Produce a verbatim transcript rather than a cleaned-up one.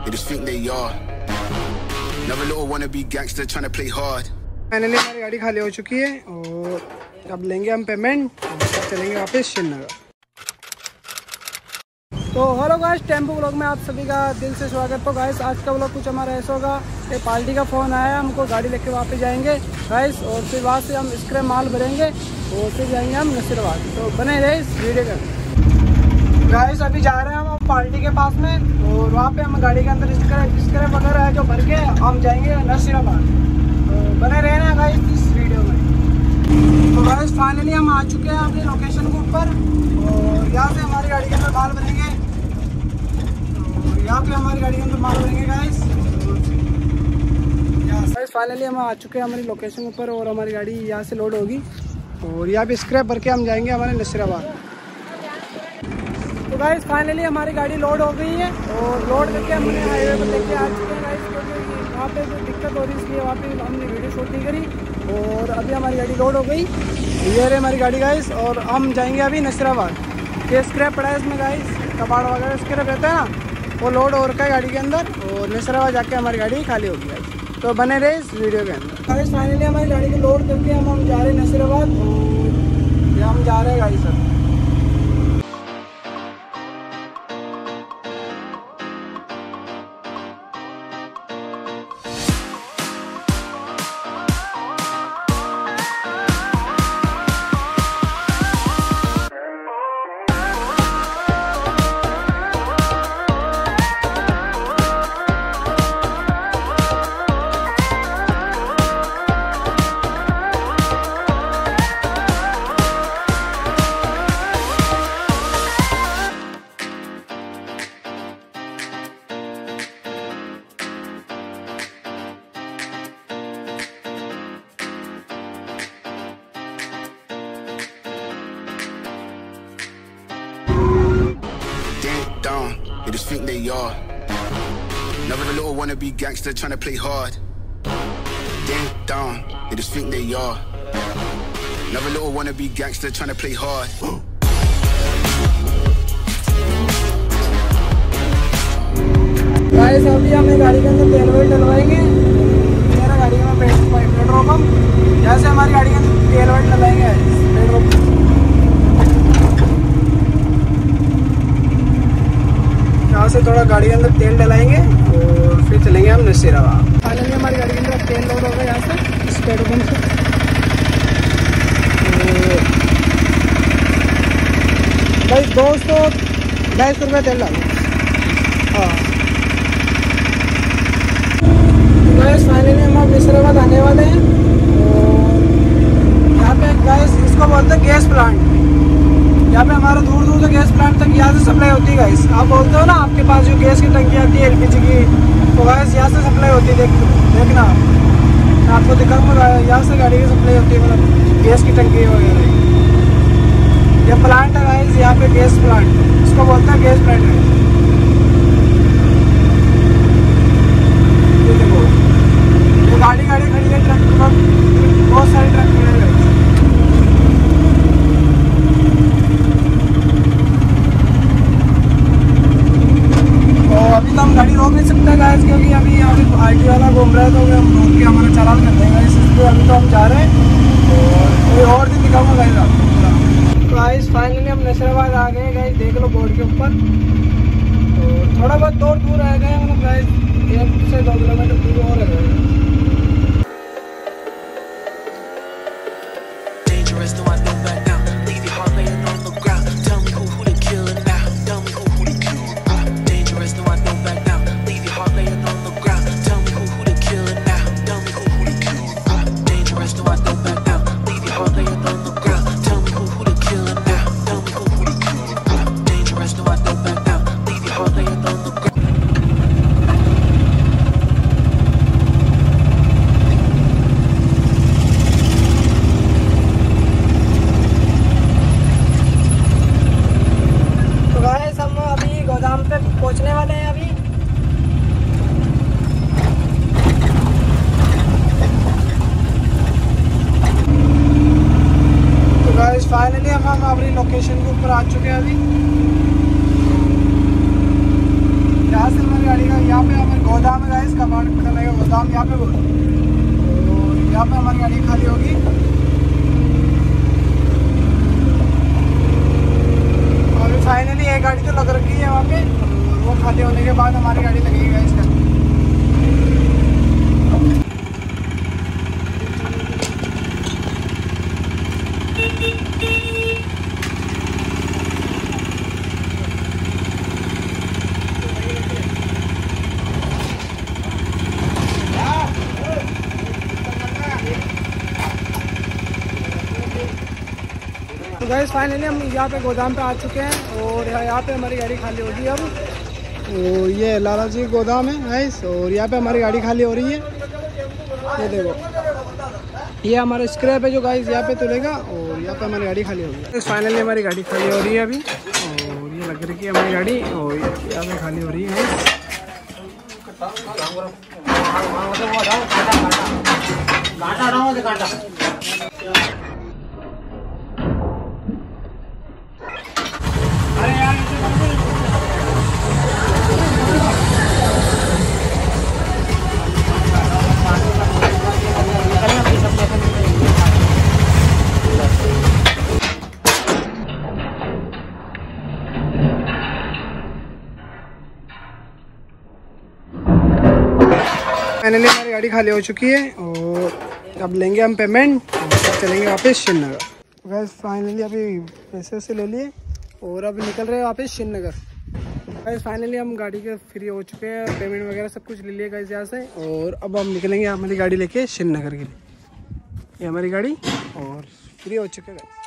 They just think they are. Another little wannabe gangster trying to play hard. Finally हमारी गाड़ी खाली हो चुकी है और अब लेंगे हम पेमेंट और चलेंगे वापस श्रीनगर। तो हेलो गाइस, टेम्पो ब्लॉग में आप सभी का दिल से स्वागत। तो गाइस आज का ब्लॉग कुछ हमारा ऐसा होगा कि पार्टी का फ़ोन आया, हमको गाड़ी लेके वापस जाएंगे गाइस, और फिर वहाँ से हम स्क्रैप माल भरेंगे और फिर जाएंगे हम नसीराबाद। तो बने रहे इस वीडियो का। गाइस अभी जा रहे हैं हम पार्टी के पास में और वहाँ पे हम गाड़ी के अंदर स्क्रैप स्क्रैप वगैरह है जो भर के हम जाएंगे नसीराबाद। तो बने रहे ना गाइस इस वीडियो में। तो गाइस फाइनली हम आ चुके हैं अपनी लोकेशन के ऊपर और यहाँ से हमारी गाड़ी के अंदर माल भरेंगे। यहाँ पे हमारी गाड़ी के अंदर माल भरेंगे गाइस। गाइस फाइनली हम आ चुके हैं हमारी लोकेशन ऊपर और हमारी गाड़ी यहाँ से लोड होगी और यहाँ पे स्क्रैप भर के हम जाएंगे हमारे नसीराबाद। तो गाइस फाइनली हमारी गाड़ी लोड हो गई है और लोड करके हमने हाईवे पर लेके आ चुके हैं गाइस, क्योंकि वहाँ पे कोई दिक्कत हो रही है इसलिए वहाँ पे हमने वीडियो शूट नहीं करी। और अभी हमारी गाड़ी लोड हो गई, ये रहे हमारी गाड़ी गाइस, और हम जाएंगे अभी नसीराबाद। ये स्क्रैप पड़ा है इसमें गाइस, कबाड़ वगैरह स्क्रैप रहता है ना, वो लोड हो रखा है गाड़ी के अंदर और नसीराबाद जाके हमारी गाड़ी खाली होगी गाइस। तो बने रहे इस वीडियो के अंदर। गाइस फाइनली हमारी गाड़ी को लोड करके हम हम जा रहे हैं नसीराबाद और हम जा रहे हैं guys sir. They just think they are. Another little wannabe gangster trying to play hard. They ain't down. They just think they are. Another little wannabe gangster trying to play hard. Guys अभी हमें गाड़ी के अंदर तेल well डलवाएंगे। मेरा गाड़ी में petrol pump, यहाँ से हमारी गाड़ी के अंदर तेल वेल डलवाएंगे पेट्रोल पंप। यहाँ से थोड़ा गाड़ी के अंदर तेल डलाएंगे और फिर चलेंगे हम नसीराबाद। फाइनली हमारी गाड़ी के अंदर तेल लोड होगा यहाँ से इस पेट्रोल पंप से। भाई दो सौ ढाई सौ रुपये तेल डालो। हाँ गाइस फाइनली हम अब नसीराबाद आने वाले हैं और यहाँ पे गाइस इसको बोलते हैं गैस प्लांट। यहाँ पे हमारा दूर दूर से गैस प्लांट तक यहाँ से सप्लाई होती है गाइस। आप बोलते हो ना आपके पास जो गैस की टंकी आती है एलपीजी की, तो गाइस यहाँ से सप्लाई होती है। देख देखना मैं आपको दिखाऊंगा, यहाँ से गाड़ी की सप्लाई होती है, मतलब गैस की टंकी वगैरह। ये प्लांट है गाइस, यहाँ पे गैस प्लांट, इसको बोलते हैं गैस प्लांट है। ये देखो ये गाड़ी गाड़ी खड़ी है, ट्रक बहुत सारे ट्रक खड़े हैं। अभी तो हम गाड़ी रोक नहीं सकते गाइस, क्योंकि अभी यहाँ पे आईटी वाला घूम रहा है, तो हम रोक के हमारा चालान कर देंगे इसलिए अभी तो हम जा रहे हैं और कोई और दिन दिखाऊंगा गाइस आपको। तो गाइस फाइनली हम नसीराबाद आ गए गाइस, देख लो बोर्ड के ऊपर। तो थोड़ा बहुत दूर दूर रह गए, मतलब गाइस एक से दो किलोमीटर दूर और रह गए। पहुंचने वाले हैं अभी। तो गाइस फाइनली हम हम अपनी लोकेशन के ऊपर आ चुके हैं अभी। यहाँ से हमारी गाड़ी का यहाँ पे एक गाड़ी तो लग रखी है वहाँ पे, वो खाली होने के बाद हमारी गाड़ी लगेगी इसका। तो गाइस फाइनली हम यहाँ पे गोदाम पे आ चुके हैं और यहाँ पे हमारी गाड़ी खाली होगी अब। तो ये लाला जी गोदाम है गाइस, और यहाँ पे हमारी गाड़ी खाली हो रही है। ये देखो, ये हमारा स्क्रैप है जो गाइस यहाँ पे तुलेगा, और यहाँ पे हमारी गाड़ी खाली होगी। फाइनली हमारी गाड़ी खाली हो रही है अभी, और ये लग रही है हमारी गाड़ी, और यहाँ पे खाली हो रही है। फाइनली हमारी गाड़ी खाली हो चुकी है, और अब लेंगे हम पेमेंट और चलेंगे वापस श्रीनगर। गैस फाइनली अभी पैसे से ले लिए और अब निकल रहे हैं वापस श्रीनगर। गैस फाइनली हम गाड़ी के फ्री हो चुके हैं, पेमेंट वगैरह सब कुछ ले लिए गैस यहाँ से, और अब हम निकलेंगे हमारी गाड़ी लेके श्रीनगर के लिए। ये हमारी गाड़ी और फ्री हो चुके हैं।